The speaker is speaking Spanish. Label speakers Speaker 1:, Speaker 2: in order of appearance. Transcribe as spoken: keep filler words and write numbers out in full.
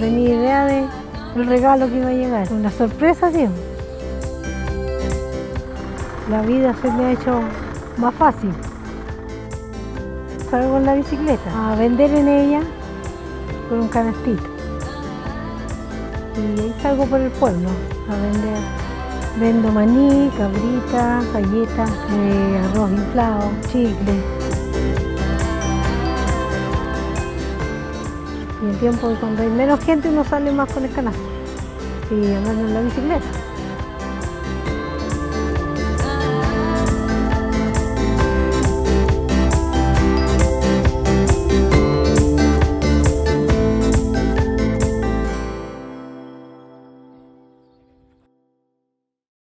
Speaker 1: tenía idea de el regalo que iba a llegar. Una sorpresa siempre. La vida se me ha hecho más fácil. Salgo con la bicicleta a vender en ella con un canastito. Y ahí salgo por el pueblo a vender. Vendo maní, cabrita, galletas, eh, arroz inflado, chicle. Y el tiempo cuando hay menos gente uno sale más con el canasto y andando en la bicicleta.